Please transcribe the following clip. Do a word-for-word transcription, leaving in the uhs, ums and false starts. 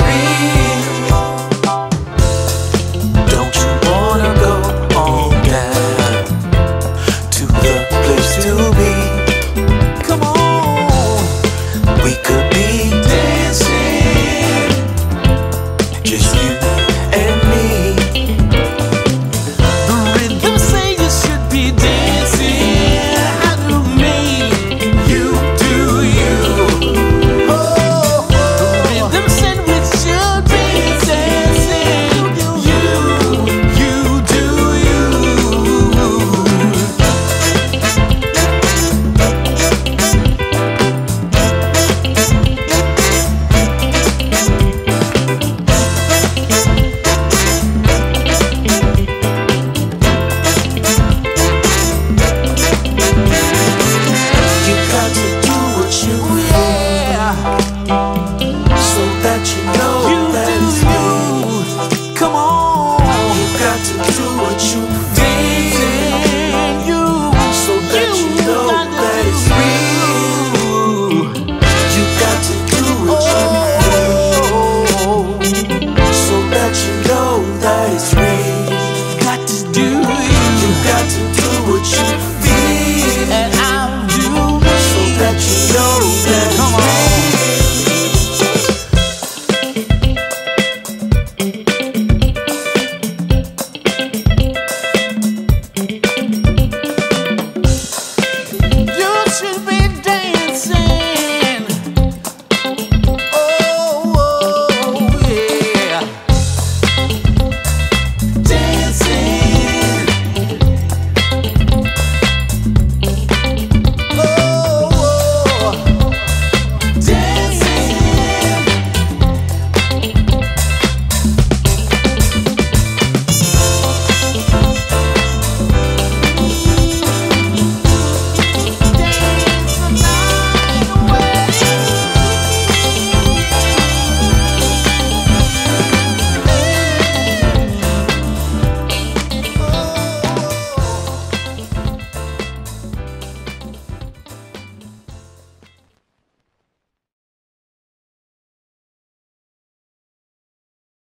Don't you wanna go on down to the place to be? Come on, we could be dancing, just you and me. The rhythm say you should be dancing. I do me, you do you. Oh, the rhythm said we should be dancing. You, you do you. You got to do what you yeah, so that you know that it's